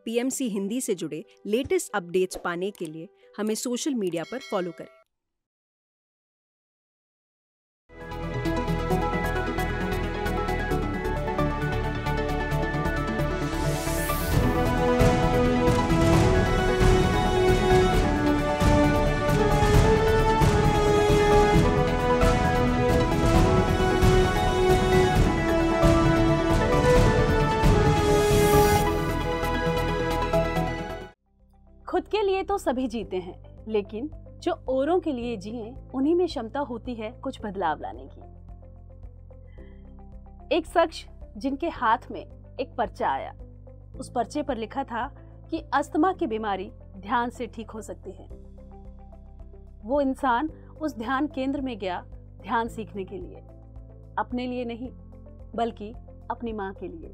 PMC Hindi से जुड़े latest updates पाने के लिए हमें सोशल मीडिया पर फॉलो करें। खुद के लिए तो सभी जीते हैं, लेकिन जो औरों के लिए जिए उन्हीं में क्षमता होती है कुछ बदलाव लाने की। एक शख्स जिनके हाथ में एक पर्चा आया, उस पर्चे पर लिखा था कि अस्थमा की बीमारी ध्यान से ठीक हो सकती है। वो इंसान उस ध्यान केंद्र में गया ध्यान सीखने के लिए, अपने लिए नहीं बल्कि अपनी माँ के लिए,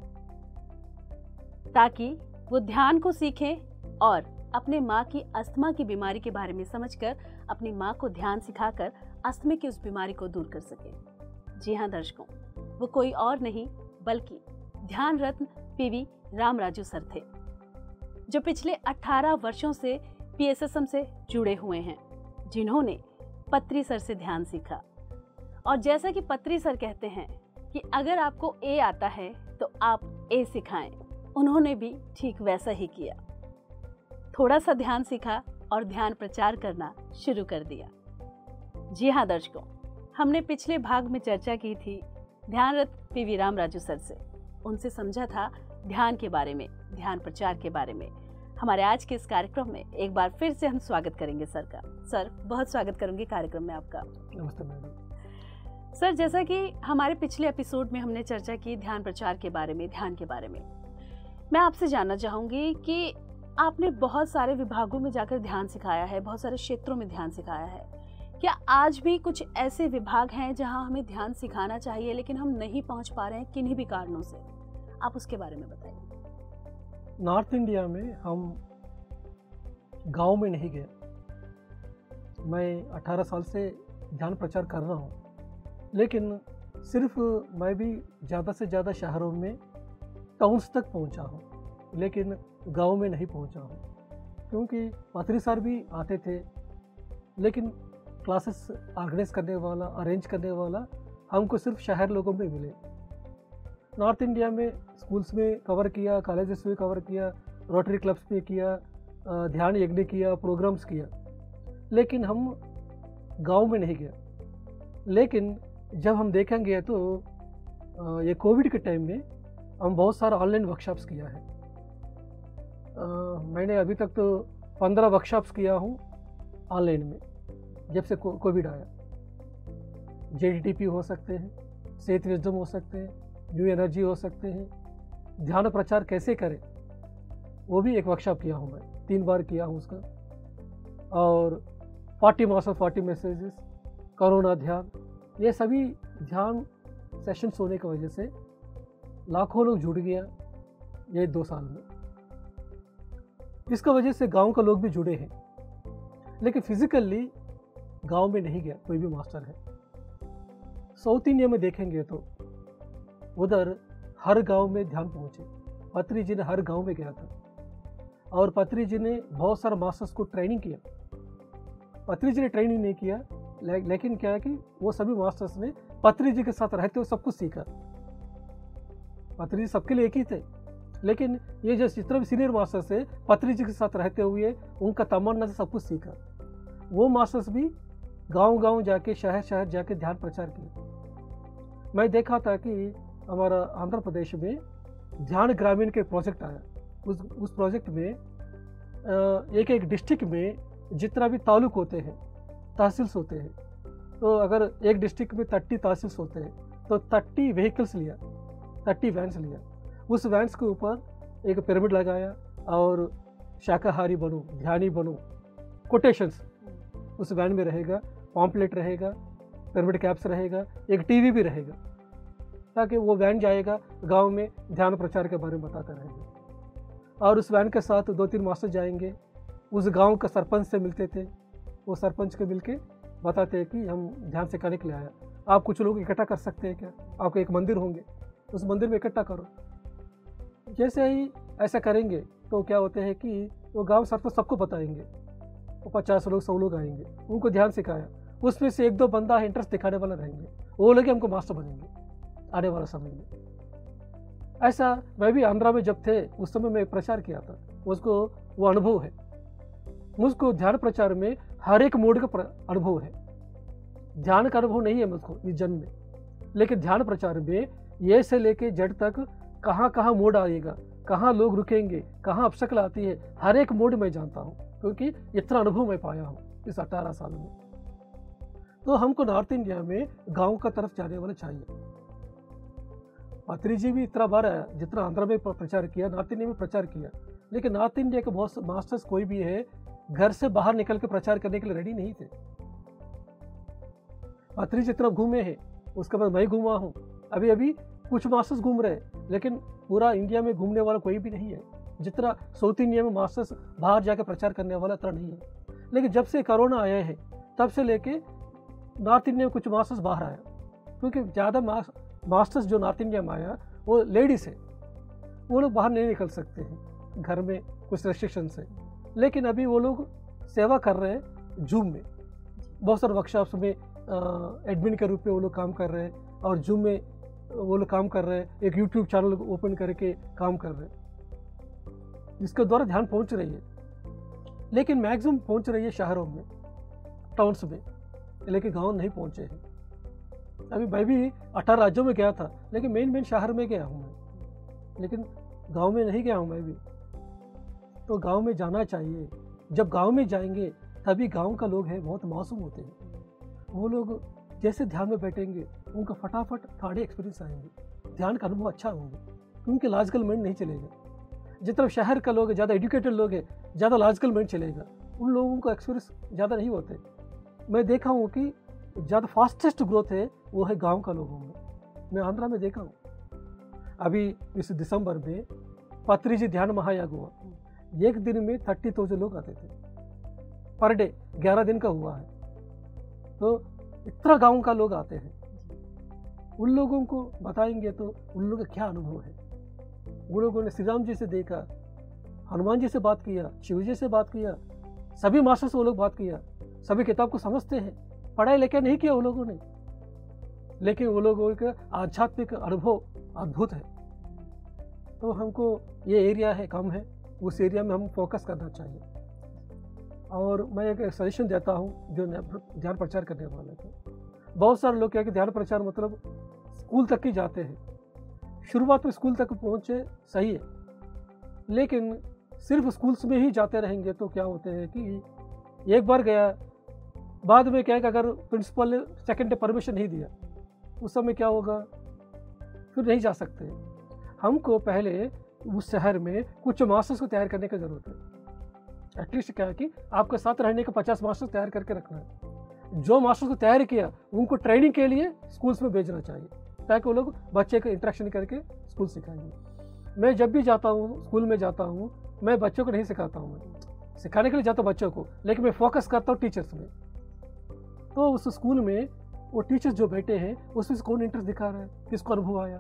ताकि वो ध्यान को सीखे और अपने माँ की अस्थमा की बीमारी के बारे में समझकर अपनी माँ को ध्यान सिखाकर अस्थमा की उस बीमारी को दूर कर सके। जी हाँ दर्शकों, वो कोई और नहीं बल्कि ध्यान रत्न पीवी रामराजू सर थे, जो पिछले 18 वर्षों से पीएसएसएम से जुड़े हुए हैं, जिन्होंने पत्री सर से ध्यान सीखा। और जैसा कि पत्री सर कहते हैं कि अगर आपको ए आता है तो आप ए सिखाएं, उन्होंने भी ठीक वैसा ही किया। थोड़ा सा ध्यान सीखा और ध्यान प्रचार करना शुरू कर दिया। जी हाँ दर्शकों, हमने पिछले भाग में चर्चा की थी ध्यान रत्न पीवी रामराजू सर से। उनसे समझा था ध्यान के बारे में, ध्यान प्रचार के बारे में। हमारे आज के इस कार्यक्रम में एक बार फिर से हम स्वागत करेंगे सर का। सर, बहुत स्वागत करूंगी कार्यक्रम में आपका। नमस्ते मैडम। सर, जैसा कि हमारे पिछले एपिसोड में हमने चर्चा की ध्यान प्रचार के बारे में, ध्यान के बारे में, मैं आपसे जानना चाहूंगी कि आपने बहुत सारे विभागों में जाकर ध्यान सिखाया है, बहुत सारे क्षेत्रों में ध्यान सिखाया है। क्या आज भी कुछ ऐसे विभाग हैं जहां हमें ध्यान सिखाना चाहिए लेकिन हम नहीं पहुंच पा रहे हैं किन्हीं भी कारणों से? आप उसके बारे में बताइए। नॉर्थ इंडिया में हम गांव में नहीं गए। मैं 18 साल से ध्यान प्रचार कर रहा हूं, लेकिन सिर्फ मैं भी ज़्यादा से ज़्यादा शहरों में, टाउन्स तक पहुंचा हूं, लेकिन गांव में नहीं पहुंचा हूं। क्योंकि पत्री सर भी आते थे, लेकिन क्लासेस ऑर्गेनाइज करने वाला, अरेंज करने वाला हमको सिर्फ शहर लोगों में मिले। नॉर्थ इंडिया में स्कूल्स में कवर किया, कॉलेजेस में कवर किया, रोटरी क्लब्स में किया, ध्यान यज्ञ किया, प्रोग्राम्स किया, लेकिन हम गांव में नहीं गए। लेकिन जब हम देखेंगे तो ये कोविड के टाइम में हम बहुत सारा ऑनलाइन वर्कशॉप्स किया है। मैंने अभी तक तो 15 वर्कशॉप्स किया हूँ ऑनलाइन में, जब से कोविड आया। JDTP हो सकते हैं, सेहत विजडम हो सकते हैं, न्यू एनर्जी हो सकते हैं, ध्यान प्रचार कैसे करें, वो भी एक वर्कशॉप किया हूँ मैं, 3 बार किया हूँ उसका। और 40 मास ऑफ 40 मैसेजेस, कोरोना ध्यान, ये सभी ध्यान सेशंस होने की वजह से लाखों लोग जुड़ गया ये 2 साल में। इसका वजह से गांव का लोग भी जुड़े हैं, लेकिन फिजिकली गांव में नहीं गया कोई भी मास्टर है। साउथ इंडिया में देखेंगे तो उधर हर गांव में ध्यान पहुंचे। पत्री जी ने हर गांव में गया था और पत्री जी ने बहुत सारे मास्टर्स को ट्रेनिंग किया। पत्री जी ने ट्रेनिंग नहीं किया, लेकिन क्या है कि वो सभी मास्टर्स ने पत्री जी के साथ रहते हुए सब कुछ सीखा। पत्री जी सबके लिए एक ही थे, लेकिन ये जो जितने भी सीनियर मास्टर्स थे, पत्री जी के साथ रहते हुए उनका तमन्ना से सब कुछ सीखा। वो मास्टर्स भी गांव-गांव जाके, शहर-शहर जाके ध्यान प्रचार किया। मैं देखा था कि हमारा आंध्र प्रदेश में ध्यान ग्रामीण के प्रोजेक्ट आया। उस प्रोजेक्ट में एक एक डिस्ट्रिक्ट में जितना भी तालुक होते हैं, तहसील्स होते हैं, तो अगर एक डिस्ट्रिक्ट में 30 तहसील्स होते हैं तो 30 व्हीकल्स लिया, 30 वैन्स लिया। उस वैन्स के ऊपर एक पिरामिड लगाया और शाकाहारी बनो, ध्यानी बनो, कोटेशंस उस वैन में रहेगा, पॉम्पलेट रहेगा, पिरामिड कैप्स रहेगा, एक टीवी भी रहेगा, ताकि वो वैन जाएगा गांव में ध्यान प्रचार के बारे में बताता रहेगा। और उस वैन के साथ 2-3 मास्टर जाएंगे, उस गांव का सरपंच से मिलते थे। वो सरपंच को मिलके बताते हैं कि हम ध्यान सिखाने के लिए आया, आप कुछ लोग इकट्ठा कर सकते हैं क्या? आपके एक मंदिर होंगे, उस मंदिर में इकट्ठा करो। जैसे ही ऐसा करेंगे तो क्या होते हैं कि वो गांव सर पर सबको बताएंगे, वो 50 लोग 100 लोग आएंगे, उनको ध्यान सिखाया, उसमें से 1-2 बंदा इंटरेस्ट दिखाने वाला रहेंगे, वो लोग हमको मास्टर बनेंगे आने वाला समय में। ऐसा मैं भी आंध्रा में जब थे उस समय मैं प्रचार किया था, उसको वो अनुभव है। मुझको ध्यान प्रचार में हर एक मोड का अनुभव है। ध्यान का अनुभव नहीं है मुझको इस जन्म में, लेकिन ध्यान प्रचार में ये से लेके जड़ तक कहाँ कहाँ मोड आएगा, कहाँ लोग रुकेंगे, कहाँ अवसकल आती है, हर एक मोड में जानता हूँ, क्योंकि इतना अनुभव मैं पाया हूँ इस 18 साल में। तो हमको नॉर्थ इंडिया में गांव का तरफ जाने वाला चाहिए। पत्री जी भी इतना बार आया, जितना आंध्र में प्रचार किया, नॉर्थ इंडिया में प्रचार किया, लेकिन नॉर्थ इंडिया के बहुत मास्टर्स कोई भी है घर से बाहर निकल के प्रचार करने के लिए रेडी नहीं थे। पत्री जी इतना घूमे हैं, उसके बाद मैं घूमा हूँ, अभी अभी कुछ मास्टर्स घूम रहे हैं, लेकिन पूरा इंडिया में घूमने वाला कोई भी नहीं है जितना साउथ इंडिया में मास्टर्स बाहर जाकर प्रचार करने वाला इतना नहीं है। लेकिन जब से कोरोना आया है तब से लेके नॉर्थ इंडिया में कुछ मास्टर्स बाहर आया, क्योंकि ज़्यादा मास्टर्स जो नॉर्थ इंडिया में आया वो लेडीज़ है, वो लोग बाहर नहीं निकल सकते हैं घर में कुछ रेस्ट्रिक्शन से, लेकिन अभी वो लोग सेवा कर रहे हैं जूम में। बहुत सारे वर्कशॉप्स में एडमिन के रूप में वो लोग काम कर रहे हैं, और जूम में वो लोग काम कर रहे हैं, एक यूट्यूब चैनल ओपन करके काम कर रहे हैं, जिसके द्वारा ध्यान पहुंच रही है। लेकिन मैक्सिमम पहुंच रही है शहरों में, टाउन्स में, लेकिन गांव नहीं पहुंचे हैं। अभी मैं भी 18 राज्यों में गया था, लेकिन मेन शहर में गया हूँ मैं, लेकिन गांव में नहीं गया हूँ मैं भी। तो गांव में जाना चाहिए। जब गांव में जाएंगे तभी गांव का लोग हैं बहुत मासूम होते हैं, वो लोग जैसे ध्यान में बैठेंगे उनका फटाफट थोड़े एक्सपीरियंस आएंगे, ध्यान का अनुभव अच्छा होंगे, उनके लॉजिकल माइंड नहीं चलेगा। जितना शहर का लोग ज़्यादा एजुकेटेड लोग हैं, ज़्यादा लॉजिकल माइंड चलेगा, उन लोगों को एक्सपीरियंस ज़्यादा नहीं होते। मैं देखा हूँ कि ज़्यादा फास्टेस्ट ग्रोथ है वो है गांव का लोगों में। मैं आंध्रा में देखा हूँ, अभी इस दिसंबर में पत्री जी ध्यान महायाग हुआ, एक दिन में 30,000 लोग आते थे पर डे, 11 दिन का हुआ है, तो इतना गांव का लोग आते हैं। उन लोगों को बताएंगे तो उन लोगों का क्या अनुभव है। उन लोगों ने श्री राम जी से देखा, हनुमान जी से बात किया, शिव जी से बात किया, सभी मास्टर से वो लोग बात किया, सभी किताब को समझते हैं, पढ़ाई लिखाई नहीं किया वो लोगों ने, लेकिन वो लोगों का आध्यात्मिक अनुभव अद्भुत है। तो हमको ये एरिया है कम है, उस एरिया में हम फोकस करना चाहिए। और मैं एक सजेशन देता हूँ जो ध्यान प्रचार करने वाले थे। बहुत सारे लोग क्या कि ध्यान प्रचार मतलब स्कूल तक ही जाते हैं। शुरुआत में स्कूल तक पहुँचे सही है, लेकिन सिर्फ स्कूल्स में ही जाते रहेंगे तो क्या होते हैं कि एक बार गया, बाद में क्या है कि अगर प्रिंसिपल सेकेंड डे परमिशन नहीं दिया, उस समय क्या होगा, फिर नहीं जा सकते। हमको पहले उस शहर में कुछ मास्टर्स को तैयार करने की ज़रूरत है। एटलीस्ट क्या है कि आपके साथ रहने के 50 मास्टर्स तैयार करके रखना है। जो मास्टर्स को तैयार किया उनको ट्रेनिंग के लिए स्कूल्स में भेजना चाहिए, ताकि वो लोग बच्चे को इंटरेक्शन करके स्कूल सिखाएंगे। मैं जब भी जाता हूँ स्कूल में जाता हूँ, मैं बच्चों को नहीं सिखाता हूँ, मैं सिखाने के लिए जाता हूँ बच्चों को, लेकिन मैं फोकस करता हूँ टीचर्स में। तो उस स्कूल में वो टीचर्स जो बैठे हैं उसमें कौन इंटरेस्ट दिखा रहा है, किसको अनुभव आया।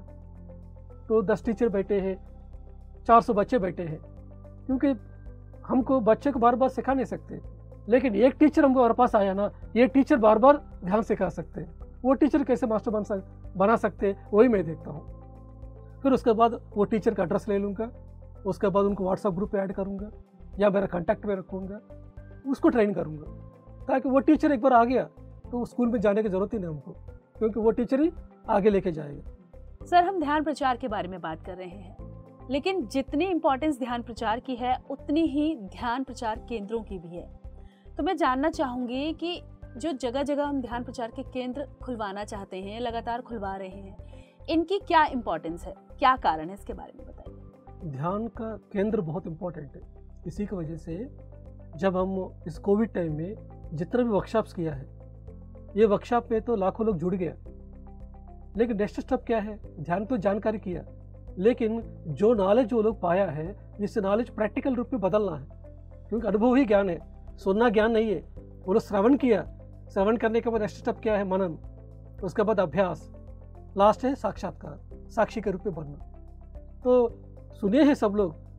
तो 10 टीचर बैठे हैं, 400 बच्चे बैठे हैं, क्योंकि हमको बच्चे को बार बार सिखा नहीं सकते, लेकिन एक टीचर हमको हमारे पास आया ना, ये टीचर बार बार ध्यान सिखा सकते हैं। वो टीचर कैसे मास्टर बना सकते हैं वही मैं देखता हूँ। फिर उसके बाद वो टीचर का एड्रेस ले लूँगा, उसके बाद उनको व्हाट्सएप ग्रुप पे ऐड करूँगा या मेरा कॉन्टैक्ट में रखूँगा, उसको ट्रेन करूँगा, ताकि वो टीचर एक बार आ गया तो स्कूल में जाने की ज़रूरत ही नहीं हमको, क्योंकि वो टीचर ही आगे लेके जाएगा। सर, हम ध्यान प्रचार के बारे में बात कर रहे हैं, लेकिन जितनी इम्पोर्टेंस ध्यान प्रचार की है उतनी ही ध्यान प्रचार केंद्रों की भी है। तो मैं जानना चाहूँगी कि जो जगह जगह हम ध्यान प्रचार के केंद्र खुलवाना चाहते हैं, लगातार खुलवा रहे हैं, इनकी क्या इम्पोर्टेंस है, क्या कारण है, इसके बारे में बताइए। ध्यान का केंद्र बहुत इम्पोर्टेंट है। इसी की वजह से जब हम इस कोविड टाइम में जितना भी वर्कशॉप्स किया है, ये वर्कशॉप में तो लाखों लोग जुड़ गया, लेकिन नेक्स्ट स्टेप क्या है, ध्यान तो जानकारी किया, लेकिन जो नॉलेज वो लोग पाया है, इस नॉलेज प्रैक्टिकल रूप में बदलना है, क्योंकि अनुभव ही ज्ञान है, सुनना ज्ञान नहीं है। वो लोग श्रवण किया, श्रवण करने के बाद नेक्स्ट स्टेप क्या है, मनन, उसके बाद अभ्यास, लास्ट है साक्षात्कार, साक्षी के रूप में बनना। तो सुने हैं सब लोग,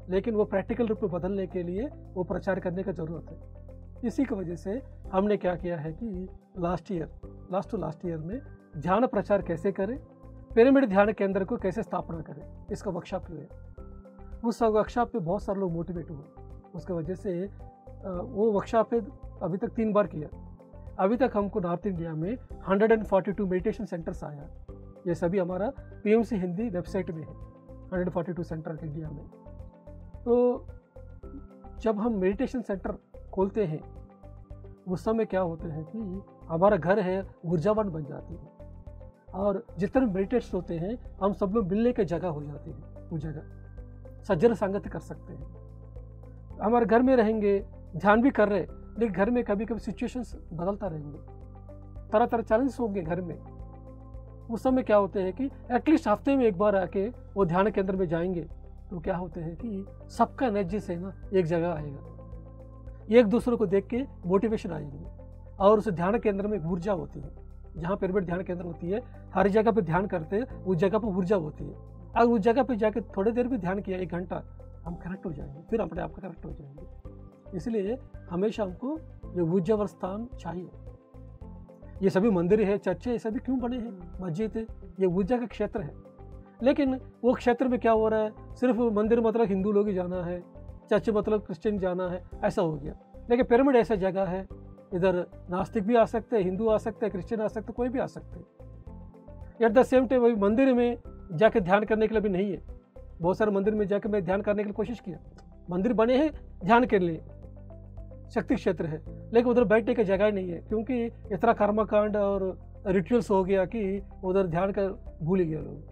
लेकिन वो प्रैक्टिकल रूप में बदलने के लिए वो प्रचार करने की ज़रूरत है। इसी की वजह से हमने क्या किया है कि लास्ट टू लास्ट ईयर में ध्यान प्रचार कैसे करें, पिरामिड ध्यान केंद्र को कैसे स्थापना करें, इसका वर्कशॉप हुआ। उस वर्कशॉप पे बहुत सारे लोग मोटिवेट हुए। उसकी वजह से वो वर्कशॉप पे अभी तक 3 बार किया। अभी तक हमको नॉर्थ इंडिया में 142 मेडिटेशन सेंटर्स आया। ये सभी हमारा PMC हिंदी वेबसाइट में है, 142 सेंटर इंडिया में। तो जब हम मेडिटेशन सेंटर खोलते हैं उस समय क्या होते हैं कि हमारा घर है ऊर्जावान बन जाती है, और जितने मेडिटेट्स होते हैं हम सब लोग मिलने की जगह हो जाती है। वो जगह सज्जन संगत कर सकते हैं। हमारे घर में रहेंगे, ध्यान भी कर रहे, लेकिन घर में कभी कभी सिचुएशंस बदलता रहेंगे, तरह तरह चैलेंज होंगे घर में। उस समय क्या होते हैं कि एटलीस्ट हफ्ते में एक बार आके वो ध्यान केंद्र में जाएंगे तो क्या होते हैं कि सबका एनर्जी से ना एक जगह आएगा, एक दूसरे को देख के मोटिवेशन आएंगे, और उस ध्यान केंद्र में ऊर्जा होती है। जहाँ पिरामिड ध्यान केंद्र होती है, हर जगह पे ध्यान करते हैं, उस जगह पर ऊर्जा होती है। अगर उस जगह पे जाके थोड़ी देर भी ध्यान किया, 1 घंटा, हम करेक्ट हो जाएंगे, फिर अपने आप का करेक्ट हो जाएंगे। इसलिए हमेशा हमको ये ऊर्जावर स्थान चाहिए। ये सभी मंदिर है, चर्चे, ये सभी क्यों बने हैं, मस्जिद है, ये ऊर्जा का क्षेत्र है। लेकिन वो क्षेत्र में क्या हो रहा है, सिर्फ मंदिर मतलब हिंदू लोग ही जाना है, चर्च मतलब क्रिश्चियन जाना है, ऐसा हो गया। लेकिन पिरामिड ऐसा जगह है, इधर नास्तिक भी आ सकते हैं, हिंदू आ सकते हैं, क्रिश्चियन आ सकते हैं, कोई भी आ सकते हैं। एट द सेम टाइम वही मंदिर में जाके ध्यान करने के लिए भी नहीं है। बहुत सारे मंदिर में जाके मैं ध्यान करने की कोशिश किया, मंदिर बने हैं ध्यान के लिए, शक्ति क्षेत्र है, लेकिन उधर बैठने की जगह ही नहीं है, क्योंकि इतना कर्मकांड और रिचुअल्स हो गया कि उधर ध्यान कर भूल ही गया लोग।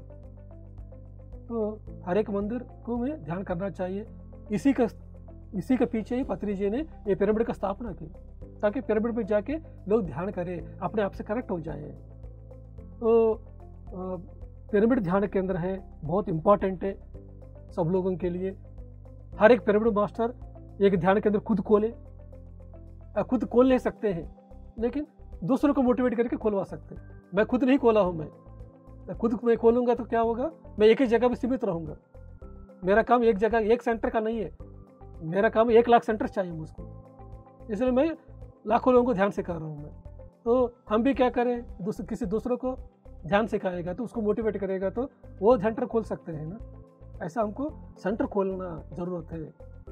तो हर एक मंदिर को में ध्यान करना चाहिए। इसी के पीछे ही पत्री जी ने ये पिरामिड का स्थापना की, ताकि पिरामिड में जाके लोग ध्यान करें, अपने आप से कनेक्ट हो जाए। तो पिरामिड ध्यान केंद्र है, बहुत इम्पॉर्टेंट है सब लोगों के लिए। हर एक पिरामिड मास्टर एक ध्यान केंद्र खुद खोल ले सकते हैं, लेकिन दूसरों को मोटिवेट करके खोलवा सकते हैं। मैं खुद नहीं खोला हूँ, मैं खुद मैं खोलूँगा तो क्या होगा, मैं एक ही जगह पर सीमित रहूँगा। मेरा काम एक जगह, एक सेंटर का नहीं है, मेरा काम 1 लाख सेंटर चाहिए मुझको, इसलिए मैं लाखों लोगों को ध्यान सिखा रहा हूँ मैं। तो हम भी क्या करें, किसी दूसरों को ध्यान सिखाएगा तो उसको मोटिवेट करेगा तो वो सेंटर खोल सकते हैं ना। ऐसा हमको सेंटर खोलना ज़रूरत है।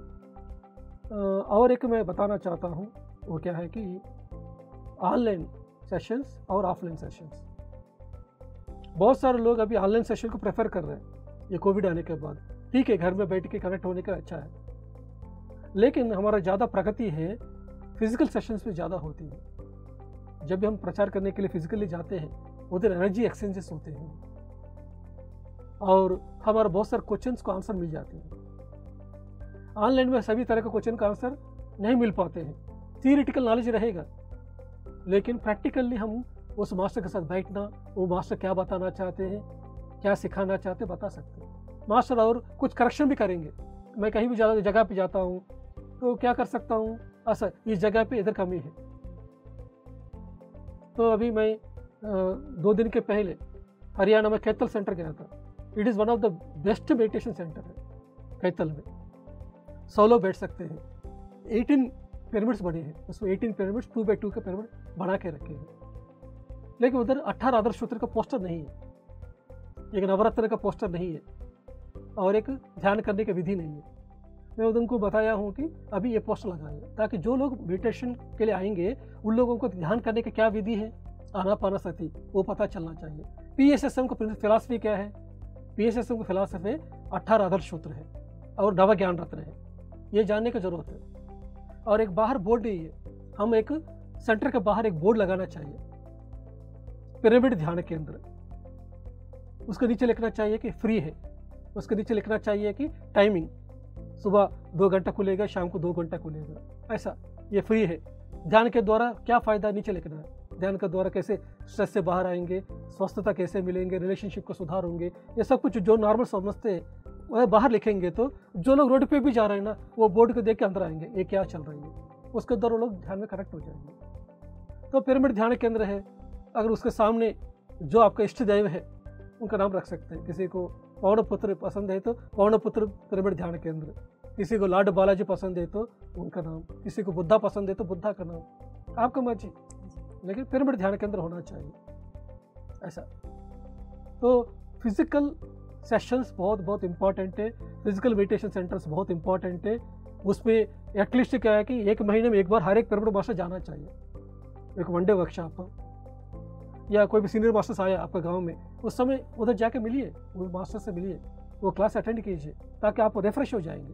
और एक मैं बताना चाहता हूँ, वो क्या है कि ऑनलाइन सेशंस और ऑफलाइन सेशंस। बहुत सारे लोग अभी ऑनलाइन सेशन को प्रेफर कर रहे हैं ये कोविड आने के बाद। ठीक है, घर में बैठ के कनेक्ट होने का अच्छा है, लेकिन हमारा ज़्यादा प्रगति है फिजिकल सेशंस में ज़्यादा होती है। जब भी हम प्रचार करने के लिए फिजिकली जाते हैं उधर एनर्जी एक्सचेंजेस होते हैं, और हमारा बहुत सारे क्वेश्चंस को आंसर मिल जाते हैं। ऑनलाइन में सभी तरह के क्वेश्चन का आंसर नहीं मिल पाते हैं। थियरिटिकल नॉलेज रहेगा, लेकिन प्रैक्टिकली हम उस मास्टर के साथ बैठना, वो मास्टर क्या बताना चाहते हैं, क्या सिखाना चाहते हैं, बता सकते हैं। मास्टर और कुछ करेक्शन भी करेंगे। मैं कहीं भी जगह पे जाता हूँ तो क्या कर सकता हूँ, अच्छा इस जगह पे इधर कमी है। तो अभी मैं 2 दिन के पहले हरियाणा में कैथल सेंटर गया था। It is one of the best meditation centre है कैथल में। 100 लोग बैठ सकते हैं। 18 पिरामिड्स बने हैं, उसमें 18 पिरामिड्स 2x2 के पिरामिड बना के रखे हैं। लेकिन उधर 18 आदर्श सूत्र का पोस्टर नहीं है, एक नवरत्न का पोस्टर नहीं है, और एक ध्यान करने की विधि नहीं है। मैं उनको बताया हूँ कि अभी ये पोस्टर लगाएं, ताकि जो लोग मेडिटेशन के लिए आएंगे उन लोगों को ध्यान करने की क्या विधि है, आनापानसति, वो पता चलना चाहिए। PSSM को फिलॉसफी क्या है, PSSM को फिलॉसफी 18 आदर्श सूत्र है और नव ज्ञान रत्न है, ये जानने की जरूरत है। और एक बाहर बोर्ड नहीं है, हम एक सेंटर के बाहर एक बोर्ड लगाना चाहिए, पिरामिड ध्यान केंद्र। उसके नीचे लिखना चाहिए कि फ्री है, उसके नीचे लिखना चाहिए कि टाइमिंग सुबह 2 घंटा खुलेगा, शाम को 2 घंटा खुलेगा, ऐसा ये फ्री है। ध्यान के द्वारा क्या फ़ायदा नीचे लिखना है, ध्यान के द्वारा कैसे स्ट्रेस से बाहर आएंगे, स्वस्थता कैसे मिलेंगे, रिलेशनशिप को सुधार होंगे, ये सब कुछ जो नॉर्मल समझते हैं वह बाहर लिखेंगे। तो जो लोग रोड पे भी जा रहे हैं ना, वो बोर्ड को देख के अंदर आएंगे, ये क्या चल रही है, उसके द्वारा लोग ध्यान में कनेक्ट हो जाएंगे। तो पिरामिड ध्यान केंद्र है, अगर उसके सामने जो आपका इष्ट दैव है उनका नाम रख सकते हैं। किसी को पौणपुत्र पसंद है तो पौणपुत्र पिरामिड ध्यान केंद्र, किसी को लॉर्ड बालाजी पसंद है तो उनका नाम, किसी को बुद्धा पसंद है तो बुद्धा का नाम, आपका मर्जी, लेकिन पिरामिड ध्यान केंद्र होना चाहिए ऐसा। तो फिजिकल सेशंस बहुत इंपॉर्टेंट है, फिजिकल मेडिटेशन सेंटर्स बहुत इंपॉर्टेंट है। उसमें एटलीस्ट क्या है कि 1 महीने में एक बार हर एक पिरामिड मास्टर जाना चाहिए, एक वनडे वर्कशॉप, या कोई भी सीनियर मास्टर्स आया आपका गांव में, उस समय उधर जाके मिलिए, वो मास्टर से मिलिए, वो क्लास अटेंड कीजिए, ताकि आप रिफ्रेश हो जाएंगे।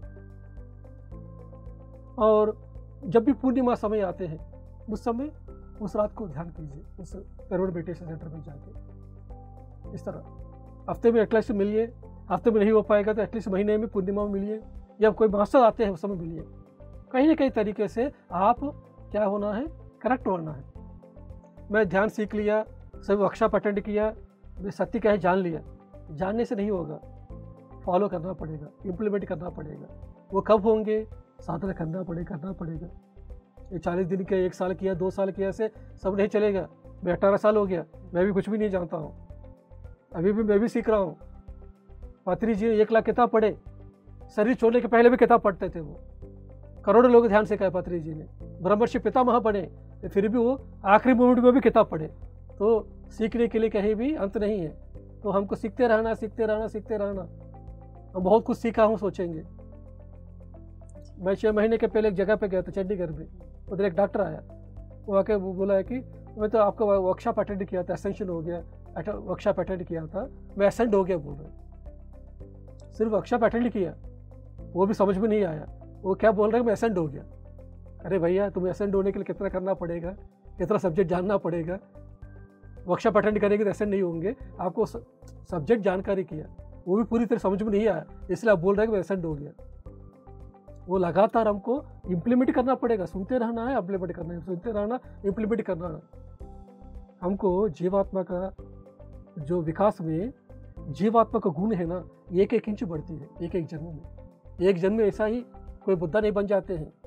और जब भी पूर्णिमा समय आते हैं उस समय उस रात को ध्यान कीजिए उस पिरामिड मेडिटेशन सेंटर में जाके। इस तरह हफ्ते में एटलीस्ट मिलिए, हफ्ते में नहीं हो पाएगा तो एटलीस्ट महीने में पूर्णिमा में मिलिए, या कोई मास्टर आते हैं उस समय मिलिए। कहीं ना कहीं तरीके से आप क्या होना है, करेक्ट होना है। मैं ध्यान सीख लिया, सभी वर्कशॉप अटेंड किया, मैं सत्य क्या है जान लिया, जानने से नहीं होगा, फॉलो करना पड़ेगा, इम्प्लीमेंट करना पड़ेगा। वो कब होंगे, साधना करना पड़ेगा। ये 40 दिन किया, 1 साल किया, 2 साल किया, से सब नहीं चलेगा। मैं 18 साल हो गया, मैं भी कुछ भी नहीं जानता हूँ, अभी भी मैं भी सीख रहा हूँ। पात्री जी 1 लाख किताब पढ़े, शरीर छोड़ने के पहले भी किताब पढ़ते थे वो, करोड़ों लोग ध्यान सिखाए पात्री जी ने, ब्रह्मर्षि पितामह बने, तो फिर भी वो आखिरी मोमेंट में भी किताब पढ़े। तो सीखने के लिए कहीं भी अंत नहीं है, तो हमको सीखते रहना। हम बहुत कुछ सीखा हूँ सोचेंगे। मैं 6 महीने के पहले एक जगह पे गया था चंडीगढ़ में, उधर एक डॉक्टर आया, वो आके वो बोला है कि मैं तो आपका वर्कशॉप अटेंड किया था, एसेंशन हो गया, वर्कशॉप अटेंड किया था, मैं एसेंड हो गया बोल रहे। सिर्फ वर्कशॉप अटेंड किया, वो भी समझ में नहीं आया, वो क्या बोल रहे हैं, मैं एसेंड हो गया। अरे भैया, तुम्हें एसेंड होने के लिए कितना करना पड़ेगा, कितना सब्जेक्ट जानना पड़ेगा। वर्कशॉप अटेंड करेंगे तो एसेंड नहीं होंगे, आपको सब्जेक्ट जानकारी किया, वो भी पूरी तरह समझ में नहीं आया, इसलिए आप बोल रहे हैं कि मैं एसेंड हो गया। वो लगातार हमको इम्प्लीमेंट करना पड़ेगा, सुनते रहना है, इम्प्लीमेंट करना है, सुनते रहना, इम्प्लीमेंट करना है। हमको जीवात्मा का जो विकास में जीवात्मा का गुण है ना, 1-1 इंच बढ़ती है, एक जन्म में। एक जन्म में ऐसा ही कोई बुद्धा नहीं बन जाते हैं,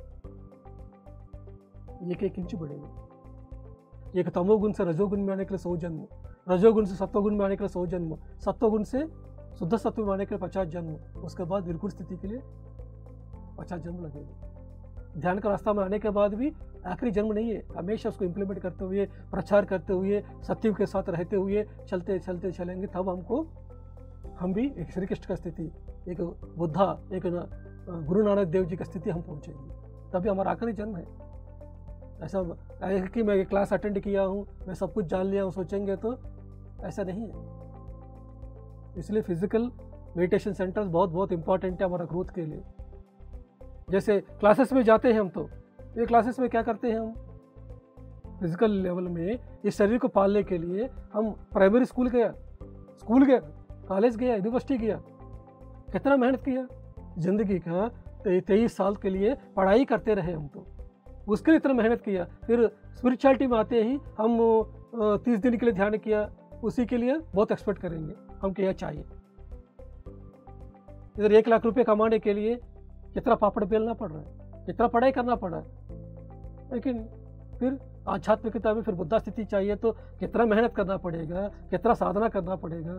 1-1 इंच बढ़ेगा। एक तमोगुण से रजोगुण में आने के लिए 100 जन्म, रजोगुण से सत्वगुण में आने के लिए 100 जन्म, सत्वगुण से शुद्ध सत्व में आने के लिए 50 जन्म, उसके बाद निर्गुण स्थिति के लिए 50 जन्म लगेगा। ध्यान का रास्ता में आने के बाद भी आखिरी जन्म नहीं है, हमेशा उसको इम्प्लीमेंट करते हुए, प्रचार करते हुए, सत्य के साथ रहते हुए चलते चलेंगे, तब हमको हम भी एक श्री कृष्ण का स्थिति, एक बुद्धा, एक गुरु नानक देव जी की स्थिति हम पहुँचेंगे। तभी हमारा आखिरी जन्म है। ऐसा कि मैं क्लास अटेंड किया हूँ, मैं सब कुछ जान लिया हूँ सोचेंगे तो ऐसा नहीं है। इसलिए फिजिकल मेडिटेशन सेंटर्स बहुत इंपॉर्टेंट है हमारा ग्रोथ के लिए। जैसे क्लासेस में जाते हैं हम, तो ये क्लासेस में क्या करते हैं हम, फिजिकल लेवल में इस शरीर को पालने के लिए हम प्राइमरी स्कूल गया, कॉलेज गया, यूनिवर्सिटी गया, कितना मेहनत किया, जिंदगी का 23 साल के लिए पढ़ाई करते रहे हम, तो उसके लिए इतना मेहनत किया। फिर स्पिरिचुअलिटी में आते ही हम 30 दिन के लिए ध्यान किया, उसी के लिए बहुत एक्सपेक्ट करेंगे हम क्या चाहिए। इधर 1 लाख रुपए कमाने के लिए कितना पापड़ बेलना पड़ रहा है, कितना पढ़ाई करना पड़ रहा है। लेकिन फिर आध्यात्मिकता में फिर बुद्धा स्थिति चाहिए तो कितना मेहनत करना पड़ेगा, कितना साधना करना पड़ेगा।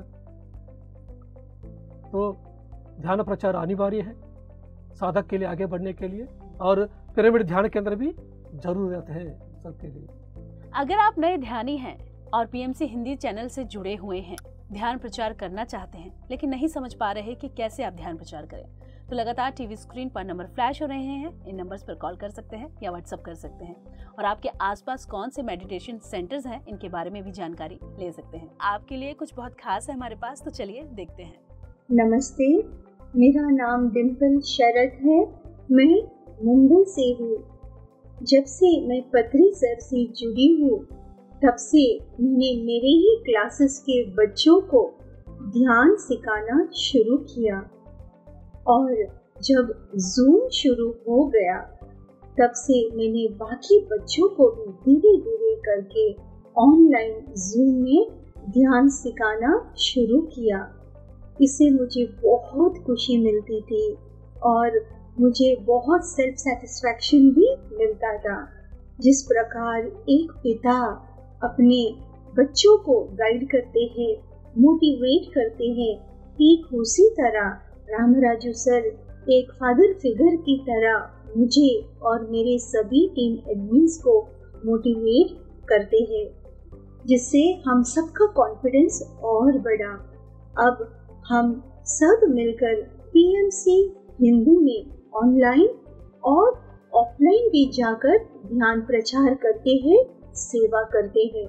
तो ध्यान प्रचार अनिवार्य है साधक के लिए आगे बढ़ने के लिए, और पिरामिड ध्यान के अंदर भी जरूरत है सबके लिए। अगर आप नए ध्यानी हैं और पीएमसी हिंदी चैनल से जुड़े हुए हैं, ध्यान प्रचार करना चाहते हैं लेकिन नहीं समझ पा रहे कि कैसे आप ध्यान प्रचार करें, तो लगातार टीवी स्क्रीन पर नंबर फ्लैश हो रहे हैं, इन नंबर्स पर कॉल कर सकते हैं या व्हाट्सएप कर सकते हैं, और आपके आसपास कौन से मेडिटेशन सेंटर्स हैं इनके बारे में भी जानकारी ले सकते हैं। आपके लिए कुछ बहुत खास है हमारे पास, तो चलिए देखते हैं। नमस्ते, मेरा नाम डिम्पल शरद है, मैं मुंबई से हूँ। जब से मैं पत्री सर से जुड़ी हूँ तब से मैंने मेरे ही क्लासेस के बच्चों को ध्यान सिखाना शुरू किया, और जब जूम शुरू हो गया तब से मैंने बाकी बच्चों को भी धीरे धीरे करके ऑनलाइन जूम में ध्यान सिखाना शुरू किया। इससे मुझे बहुत खुशी मिलती थी और मुझे बहुत सेल्फ सेटिस्फैक्शन भी मिलता था। जिस प्रकार एक पिता अपने बच्चों को गाइड करते हैं, मोटिवेट करते हैं, ठीक उसी तरह रामराजू सर एक फादर फिगर की तरह मुझे और मेरे सभी टीम एडमिन्स को मोटिवेट करते हैं, जिससे हम सबका कॉन्फिडेंस और बढ़ा। अब हम सब मिलकर पीएमसी हिंदी में ऑनलाइन और ऑफलाइन भी जाकर ध्यान प्रचार करते हैं, सेवा करते हैं।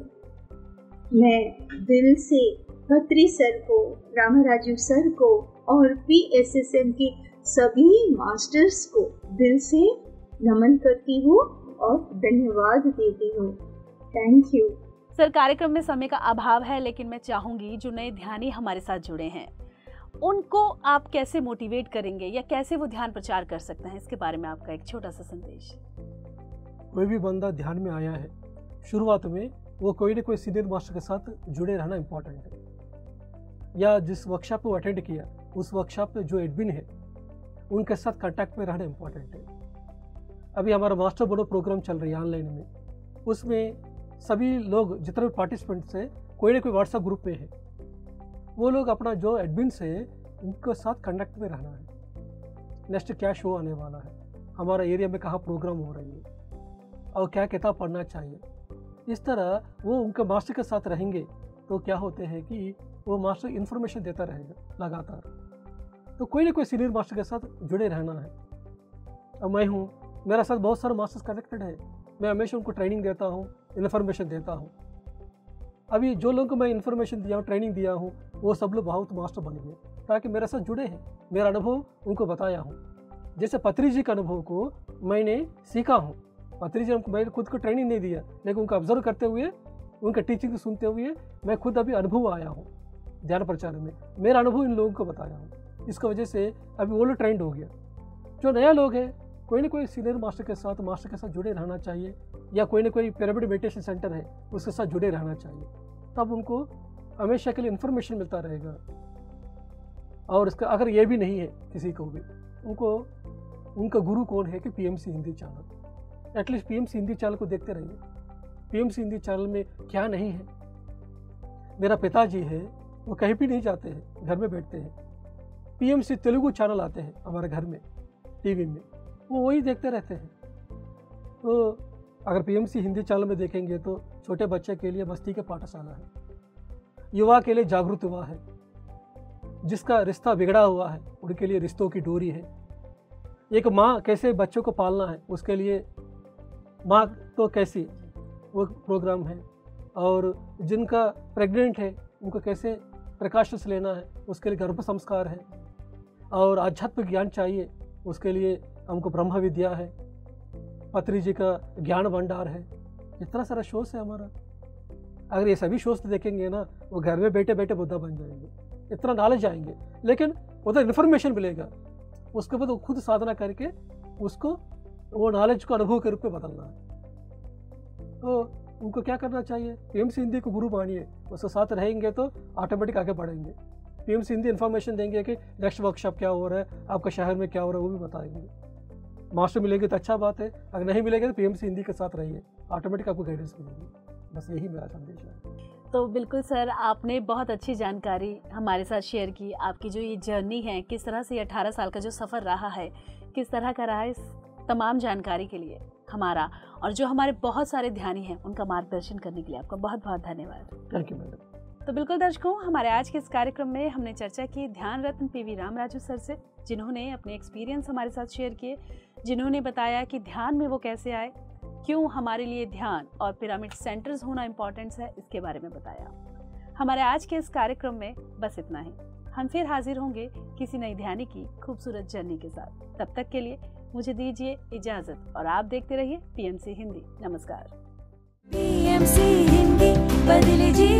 मैं दिल से खत्री सर को, रामाराजू सर को और पीएसएसएम के सभी मास्टर्स को दिल से नमन करती हूँ और धन्यवाद देती हूँ। Thank you sir. कार्यक्रम में समय का अभाव है, लेकिन मैं चाहूंगी जो नए ध्यानी हमारे साथ जुड़े हैं उनको आप कैसे मोटिवेट करेंगे या कैसे वो ध्यान प्रचार कर सकते हैं, इसके बारे में आपका एक छोटा सा संदेश। कोई भी बंदा ध्यान में आया है, शुरुआत में वो कोई ना कोई सीनियर मास्टर के साथ जुड़े रहना इम्पोर्टेंट है, या जिस वर्कशॉप को अटेंड किया उस वर्कशॉप में जो एडमिन है उनके साथ कांटेक्ट में रहना इम्पोर्टेंट है। अभी हमारा मास्टर बोलो प्रोग्राम चल रही है ऑनलाइन में, उसमें सभी लोग जितने भी पार्टिसिपेंट्स हैं कोई ना कोई व्हाट्सएप ग्रुप में है, वो लोग अपना जो एडमिन्स है उनके साथ कनेक्ट में रहना है। नेक्स्ट क्या शो आने वाला है, हमारा एरिया में कहाँ प्रोग्राम हो रही है और क्या किताब पढ़ना चाहिए, इस तरह वो उनके मास्टर के साथ रहेंगे तो क्या होते हैं कि वो मास्टर इन्फॉर्मेशन देता रहेगा लगातार। तो कोई ना कोई सीनियर मास्टर के साथ जुड़े रहना है। अब मैं हूँ, मेरा साथ बहुत सारे मास्टर्स कनेक्टेड है, मैं हमेशा उनको ट्रेनिंग देता हूँ, इन्फॉर्मेशन देता हूँ। अभी जो लोगों को मैं इन्फॉर्मेशन दिया हूँ, ट्रेनिंग दिया हूँ, वो सब लोग बहुत मास्टर बन गए ताकि मेरे साथ जुड़े हैं, मेरा अनुभव उनको बताया हूँ। जैसे पत्री जी का अनुभव को मैंने सीखा हूँ, पत्री जी हमको, मैंने खुद को ट्रेनिंग नहीं दिया लेकिन उनको ऑब्जर्व करते हुए, उनका टीचिंग सुनते हुए मैं खुद अभी अनुभव आया हूँ ध्यान प्रचार में, मेरा अनुभव इन लोगों को बताया हूँ। इसकी वजह से अभी वो लोग ट्रेंड हो गया। जो नया लोग हैं कोई ना कोई सीनियर मास्टर के साथ जुड़े रहना चाहिए, या कोई ना कोई पिरामिड मेडिटेशन सेंटर है उसके साथ जुड़े रहना चाहिए, तब उनको हमेशा के लिए इन्फॉर्मेशन मिलता रहेगा। और इसका अगर ये भी नहीं है किसी को भी, उनको उनका गुरु कौन है कि PMC Hindi channel, at least PMC Hindi channel को देखते रहिए। पीएमसी हिंदी चैनल में क्या नहीं है। मेरा पिताजी है, वो कहीं भी नहीं जाते हैं, घर में बैठते हैं। पीएमसी तेलुगु चैनल आते हैं हमारे घर में टीवी में, वो वही देखते रहते हैं। तो अगर पीएमसी हिंदी चैनल में देखेंगे तो छोटे बच्चे के लिए मस्ती के पाठशाला है, युवा के लिए जागरूक युवा है, जिसका रिश्ता बिगड़ा हुआ है उनके लिए रिश्तों की डोरी है, एक माँ कैसे बच्चों को पालना है उसके लिए माँ तो कैसी वो प्रोग्राम है, और जिनका प्रेग्नेंट है उनको कैसे प्रिकॉशंस लेना है उसके लिए गर्भ संस्कार है, और आध्यात्मिक ज्ञान चाहिए उसके लिए हमको ब्रह्म विद्या है, पत्री जी का ज्ञान भंडार है। इतना सारा शोज है हमारा। अगर ये सभी शोज देखेंगे ना, वो घर में बैठे बैठे बुद्धा बन जाएंगे, इतना नॉलेज आएंगे, लेकिन उधर इन्फॉर्मेशन मिलेगा, उसके बाद वो खुद साधना करके उसको वो नॉलेज को अनुभव के रूप में बदलना है। तो उनको क्या करना चाहिए, पीएमसी हिंदी को गुरु मानिए, उसके साथ रहेंगे तो ऑटोमेटिक आगे बढ़ेंगे। पीएमसी हिंदी इन्फॉर्मेशन देंगे कि नेक्स्ट वर्कशॉप क्या हो रहा है, आपका शहर में क्या हो रहा है, वो भी बताएंगे। मास्टर मिलेंगे तो अच्छा बात है, अगर नहीं मिलेंगे तो पीएमसी हिंदी के साथ रहिए, ऑटोमेटिक आपको गाइडेंस मिलेगी। बस यही मेरा संदेश है। तो बिल्कुल सर, आपने बहुत अच्छी जानकारी हमारे साथ शेयर की। आपकी जो ये जर्नी है, किस तरह से 18 साल का जो सफ़र रहा है, किस तरह का रहा है, इस तमाम जानकारी के लिए हमारा और जो हमारे बहुत सारे ध्यानी हैं उनका मार्गदर्शन करने के लिए आपका बहुत बहुत धन्यवाद। Thank you madam. तो बिल्कुल दर्शकों, हमारे आज के इस कार्यक्रम में हमने चर्चा की ध्यान रत्न पीवी रामराजू सर से, जिन्होंने अपने एक्सपीरियंस हमारे साथ शेयर किए, जिन्होंने बताया कि ध्यान में वो कैसे आए, क्यों हमारे लिए ध्यान और पिरामिड सेंटर्स होना इम्पोर्टेंट है, इसके बारे में बताया। हमारे आज के इस कार्यक्रम में बस इतना ही। हम फिर हाजिर होंगे किसी नई ध्यानी की खूबसूरत जर्नी के साथ। तब तक के लिए मुझे दीजिए इजाजत और आप देखते रहिए पीएमसी हिंदी। नमस्कार। पीएमसी हिंदी बदले जी